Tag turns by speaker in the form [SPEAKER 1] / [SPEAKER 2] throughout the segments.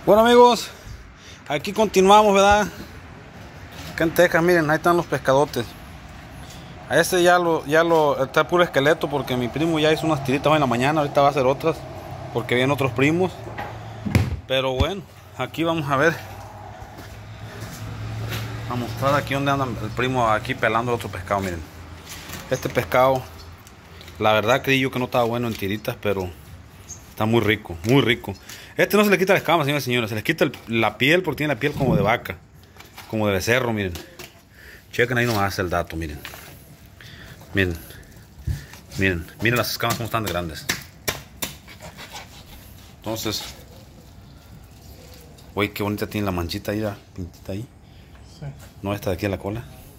[SPEAKER 1] Bueno amigos, aquí continuamos, ¿verdad? Acá en Texas, miren, ahí están los pescadotes. A este está puro esqueleto porque mi primo ya hizo unas tiritas hoy en la mañana. Ahorita va a hacer otras porque vienen otros primos. Pero bueno, aquí vamos a ver. A mostrar aquí donde anda el primo aquí pelando el otro pescado, miren. Este pescado, la verdad creí yo que no estaba bueno en tiritas, pero está muy rico, muy rico. Este no se le quita la escama, señores y señores. Se les quita la piel porque tiene la piel como de vaca, como de becerro, miren. Chequen ahí nomás el dato, miren. Miren. Miren, miren las escamas como están de grandes. Entonces, uy, qué bonita tiene la manchita ahí, la pintita ahí. Sí. No, esta de aquí en la cola.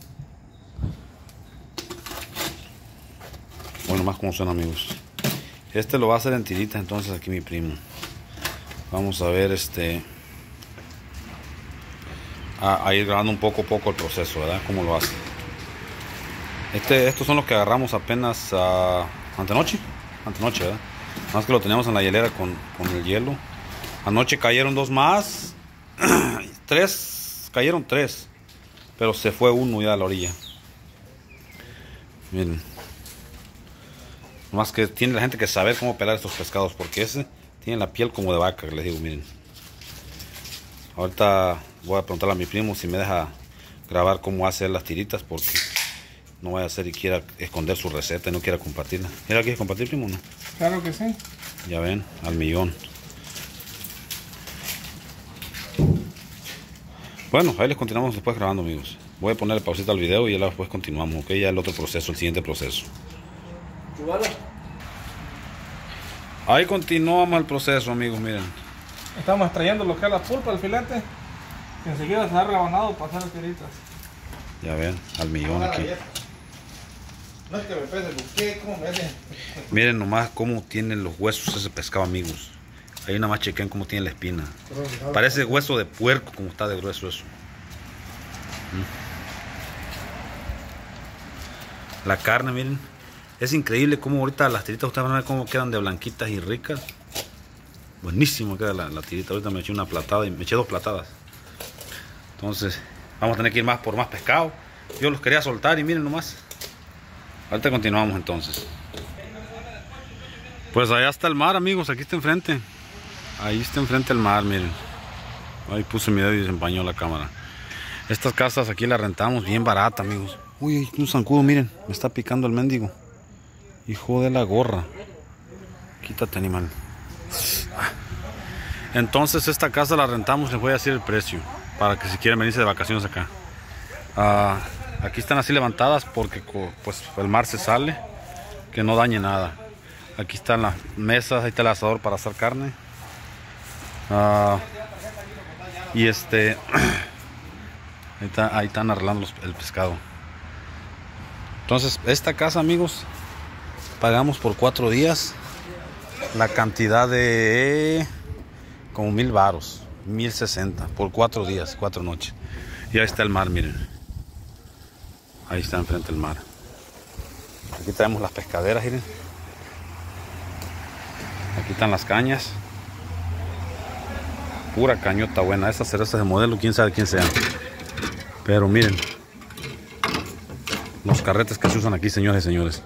[SPEAKER 1] Bueno, más como son, amigos. Este lo va a hacer en tiritas, entonces aquí mi primo. Vamos a ver a ir grabando un poco a poco el proceso, ¿verdad? Cómo lo hace. Estos son los que agarramos apenas antenoche, ¿verdad? Más que lo teníamos en la hielera con el hielo. Anoche cayeron dos más. Cayeron tres. Pero se fue uno ya a la orilla. Miren. Más que tiene la gente que saber cómo pelar estos pescados, porque ese tiene la piel como de vaca, les digo, miren. Ahorita voy a preguntarle a mi primo si me deja grabar cómo hacer las tiritas, porque no vaya a hacer y quiera esconder su receta y no quiera compartirla. ¿Era quieres compartir, primo, no?
[SPEAKER 2] Claro que sí.
[SPEAKER 1] Ya ven, al millón. Bueno, ahí les continuamos después grabando, amigos. Voy a ponerle pausita al video y ya después continuamos, ok. Ya el otro proceso, el siguiente proceso. Ahí continuamos el proceso, amigos, miren.
[SPEAKER 2] Estamos extrayendo lo que es la pulpa del filete. Que enseguida se ha rebanado para hacer tiritas.
[SPEAKER 1] Ya ven, al millón aquí.
[SPEAKER 2] No es que me pese, ¿qué? ¿Cómo me hace?
[SPEAKER 1] Miren nomás cómo tienen los huesos ese pescado, amigos. Ahí nada más chequen cómo tiene la espina. Parece hueso de puerco, como está de grueso eso. La carne, miren. Es increíble cómo ahorita las tiritas, ustedes van a ver cómo quedan de blanquitas y ricas. Buenísimo queda la tirita. Ahorita me eché una platada y me eché dos platadas. Entonces, vamos a tener que ir más por más pescado. Yo los quería soltar y miren nomás. Ahorita continuamos entonces. Pues allá está el mar, amigos. Aquí está enfrente. Ahí está enfrente el mar, miren. Ahí puse mi dedo y desempañó la cámara. Estas casas aquí las rentamos bien barata, amigos. Uy, un zancudo, miren. Me está picando el mendigo. Hijo de la gorra. Quítate, animal. Entonces esta casa la rentamos, les voy a decir el precio, para que si quieren venirse de vacaciones acá. Aquí están así levantadas porque pues el mar se sale, que no dañe nada. Aquí están las mesas, ahí está el asador para asar carne. Y ahí están arreglando el pescado. Entonces esta casa, amigos, pagamos por 4 días la cantidad de como 1000 varos, 1060 por 4 días, 4 noches. Y ahí está el mar, miren. Ahí está enfrente el mar. Aquí tenemos las pescaderas, miren. Aquí están las cañas. Pura cañota buena. Esas cerezas de modelo, quién sabe quién sean. Pero miren los carretes que se usan aquí, señores y señores.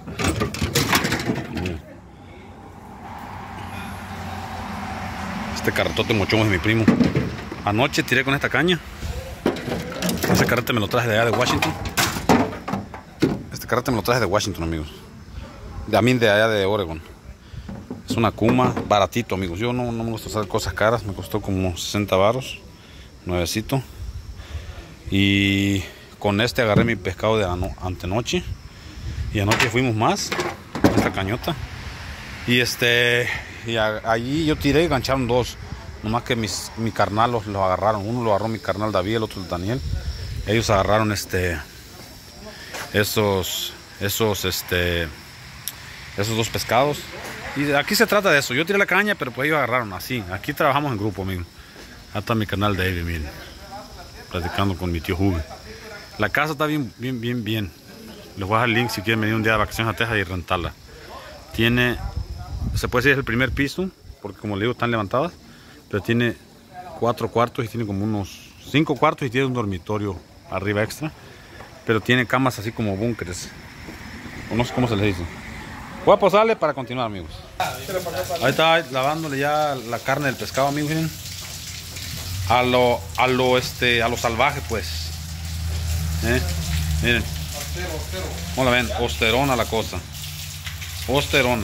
[SPEAKER 1] Este carretote mochón es mi primo. Anoche tiré con esta caña. Este carrete me lo traje de allá de Washington. Este carrete me lo traje de Washington, amigos. De allá de Oregon. Es una Kuma, baratito, amigos. Yo no me gusta usar cosas caras. Me costó como 60 varos. Nuevecito. Y con este agarré mi pescado de antenoche. Y anoche fuimos más. Esta cañota. Y allí yo tiré y engancharon dos. Nomás que mi carnal los agarraron. Uno lo agarró mi carnal David, el otro el Daniel. Ellos agarraron esos dos pescados. Y aquí se trata de eso. Yo tiré la caña, pero pues ellos agarraron así. Aquí trabajamos en grupo, amigo. Ahí está mi canal David, miren. Platicando con mi tío Hugo. La casa está bien. Les voy a dejar el link si quieren venir un día de vacaciones a Texas y rentarla. Se puede decir es el primer piso, porque como le digo están levantadas. Pero tiene 4 cuartos y tiene como unos 5 cuartos y tiene un dormitorio arriba extra. Pero tiene camas así como búnkeres. O no sé cómo se les dice. Voy a posarle para continuar, amigos. Ahí está lavándole ya la carne del pescado, amigos, miren. A lo salvaje, pues. Miren. ¿Cómo la ven? Osterona la cosa. Osterona.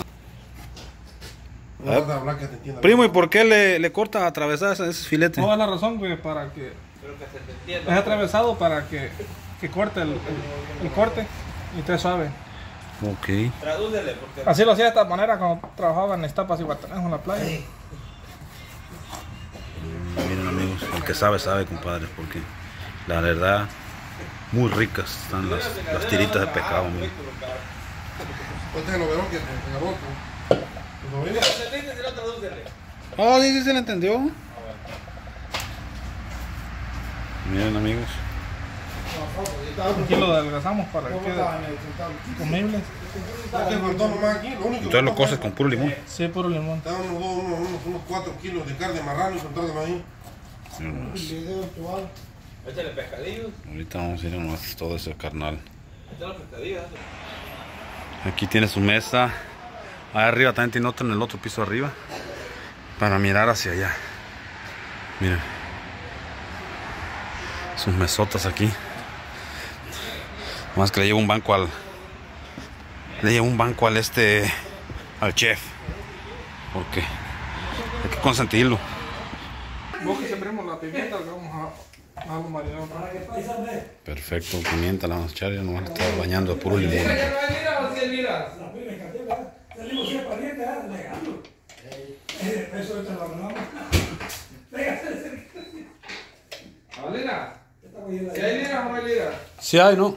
[SPEAKER 1] Primo, ¿y por qué le corta atravesar ese filete?
[SPEAKER 2] No, es la razón, güey, para que... Es atravesado para que corte el corte y esté suave.
[SPEAKER 1] Ok.
[SPEAKER 2] Tradúcele, porque... Así lo hacía de esta manera cuando trabajaba en Estapas y Guatanás en la playa.
[SPEAKER 1] Miren, amigos, el que sabe, sabe, compadre, porque la verdad, muy ricas están las tiritas de pescado, amigo. Oh, sí, se le entendió. Miren, amigos.
[SPEAKER 2] Aquí lo adelgazamos para que quede comible.
[SPEAKER 1] Entonces lo coces con puro limón.
[SPEAKER 2] Sí, puro limón.
[SPEAKER 3] Unos 4 kilos de carne marrano y soltar de maíz.
[SPEAKER 4] Échale pescadillos.
[SPEAKER 1] Ahorita vamos a ir a todo eso, carnal.
[SPEAKER 4] Échale pescadillos.
[SPEAKER 1] Aquí tiene su mesa. Ahí arriba también tiene otro en el otro piso arriba. Para mirar hacia allá. Miren. Sus mesotas aquí. Más que le llevo un banco al... Le llevo un banco al al chef. Porque hay que consentirlo.
[SPEAKER 2] Vos que sembremos la pimienta, le vamos a lo marinado.
[SPEAKER 1] Perfecto, pimienta la vamos a echar. Ya nos van a estar bañando de puro limón.
[SPEAKER 5] Salimos siempre pariente, legando. Eso es la mano.
[SPEAKER 4] ¿Lira? ¿Si hay liras o no hay liras?
[SPEAKER 1] Sí hay, ¿no?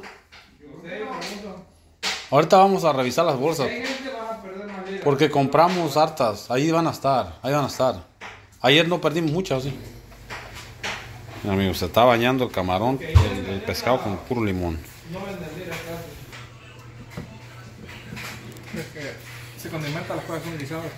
[SPEAKER 1] Ahorita vamos a revisar las bolsas. Porque compramos hartas. Ahí van a estar. Ahí van a estar. Ayer no perdimos muchas, ¿sí? Mira, amigos, se está bañando el camarón, el pescado con puro limón.
[SPEAKER 4] No venden liras casi.
[SPEAKER 2] Es que se condimenta las cosas son guisadas.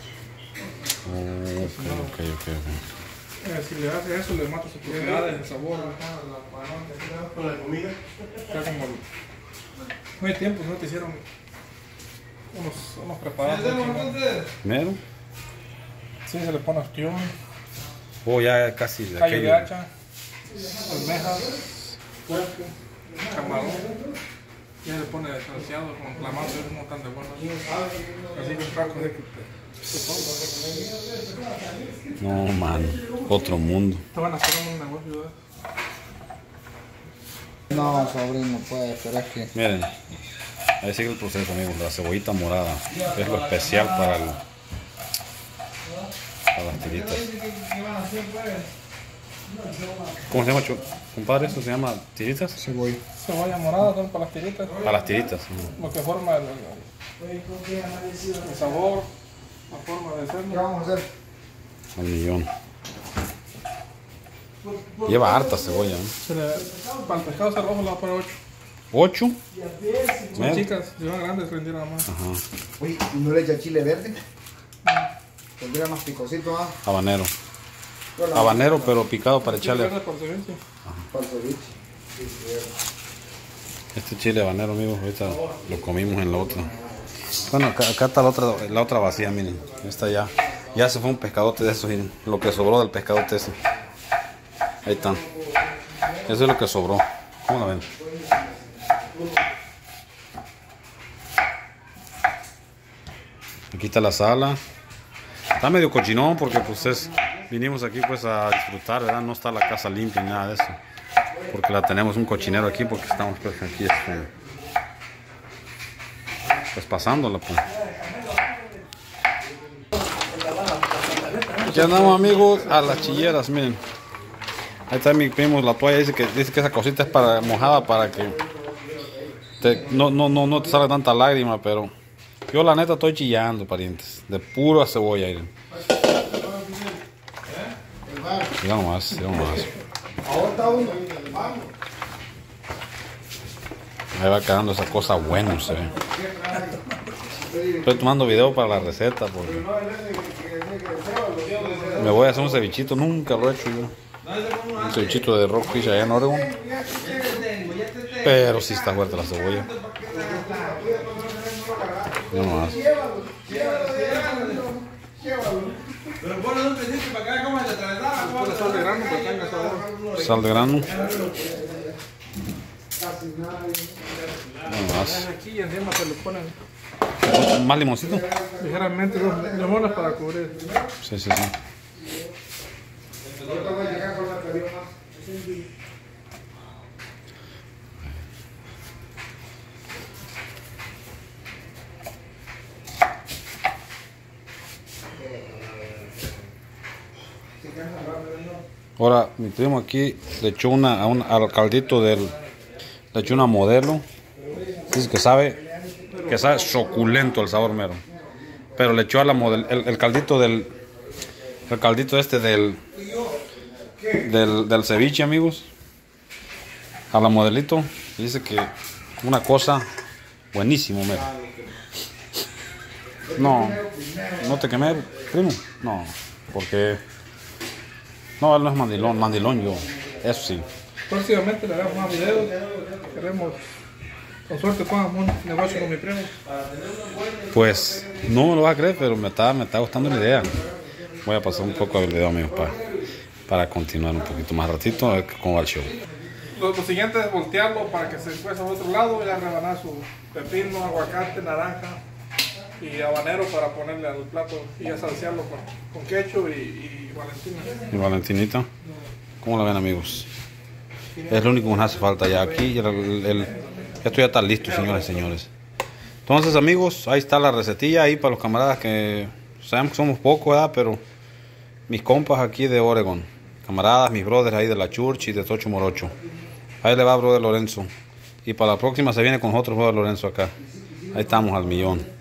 [SPEAKER 1] Ok.
[SPEAKER 2] Si le haces eso, le matas su propiedad, el sabor.
[SPEAKER 3] Con la comida.
[SPEAKER 2] Está como... No hay tiempo, no te hicieron unos preparados.
[SPEAKER 1] ¿Mero?
[SPEAKER 2] Sí, se le pone ostión,
[SPEAKER 1] Oh, ya casi de
[SPEAKER 2] callo de
[SPEAKER 1] aquello.
[SPEAKER 2] hacha, almejas, puerco, camarón. Ya se le pone salseado con clamato, no tan de bueno. Así con frasco de que
[SPEAKER 1] No, man. Otro mundo.
[SPEAKER 2] te van a hacer un negocio, ¿verdad?
[SPEAKER 6] No, sobrino, pues, pero es que...
[SPEAKER 1] Miren. Ahí sigue el proceso, amigos. La cebollita morada. Que es lo especial para las tiritas. ¿Cómo se llama, compadre? ¿Eso se llama tiritas?
[SPEAKER 2] Cebolla morada, son para las tiritas.
[SPEAKER 1] Para las tiritas.
[SPEAKER 2] Lo que forma el sabor, la forma de hacerlo.
[SPEAKER 6] ¿Qué vamos a hacer?
[SPEAKER 1] Al millón. Lleva harta cebolla, ¿no?
[SPEAKER 2] Para el pescado se rojo le va a poner 8.
[SPEAKER 1] 8.
[SPEAKER 2] Son chicas, si van grandes rendieron más.
[SPEAKER 1] Ajá.
[SPEAKER 6] Uy, ¿no le echa chile verde? Tendría más picosito, ¿ah?
[SPEAKER 1] Habanero. Habanero, pero picado para echarle.
[SPEAKER 2] Verde por ceviche.
[SPEAKER 6] Para el ceviche.
[SPEAKER 1] Este chile habanero, amigos, ahorita lo comimos en la otra. Bueno, acá está la otra vacía, miren. Esta ya se fue un pescadote de esos, miren. Lo que sobró del pescadote ese. Ahí están. Eso es lo que sobró. ¿Cómo la ven? Aquí está la sala. Está medio cochinón porque pues vinimos aquí pues a disfrutar, ¿verdad? No está la casa limpia ni nada de eso. Porque la tenemos un cochinero aquí porque estamos pues aquí pues pasándola pues. Aquí andamos, amigos, a las chilleras, miren. Ahí está mi primo, la toalla dice que esa cosita es para mojada para que no te salga tanta lágrima, pero yo la neta estoy chillando, parientes, de pura cebolla. Miren. Mira nomás. Ahí va quedando esa cosa buena, se ve. Estoy tomando video para la receta porque me voy a hacer un cevichito, nunca lo he hecho yo. Un cevichito de rockfish allá en Oregon. Pero sí está fuerte la cebolla. No más.
[SPEAKER 4] Pero bueno, no te dice para que comas de atravesada.
[SPEAKER 2] Pone sal de grano para que tenga sabor.
[SPEAKER 1] Sal de grano. No más.
[SPEAKER 2] Aquí y encima se le ponen
[SPEAKER 1] Más limoncito.
[SPEAKER 2] ligeramente 2 limones para cubrir.
[SPEAKER 1] Sí, sí, sí. Ahora mi primo aquí le echó al caldito le echó una modelo. Dice que sabe suculento el sabor mero. Pero le echó a la modelo el caldito el caldito este del ceviche, amigos, a la modelito. Dice que una cosa buenísimo, mero. No te quemé, primo. No, porque no, él no es mandilón yo. Eso sí.
[SPEAKER 2] Próximamente le damos más videos. Queremos, con suerte, pongamos un negocio con mi primo.
[SPEAKER 1] Pues no me lo vas a creer, pero me está gustando la idea. Voy a pasar un poco el video, amigos, para continuar un poquito más ratito a ver cómo va el show.
[SPEAKER 2] Lo siguiente es voltearlo para que se cueza al otro lado y ya rebanar su pepino, aguacate, naranja y habanero para ponerle al plato y ya salsearlo con ketchup y valentina.
[SPEAKER 1] Y Valentinita, ¿cómo la ven, amigos? Es lo único que nos hace falta ya aquí. Esto ya está listo, señores y señores. Entonces, amigos, ahí está la recetilla ahí para los camaradas que sabemos que somos pocos, ¿verdad? Pero mis compas aquí de Oregon, camaradas, mis brothers ahí de la Church y de Tocho Morocho. Ahí le va brother Lorenzo. Y para la próxima se viene con nosotros brother Lorenzo acá. Ahí estamos al millón.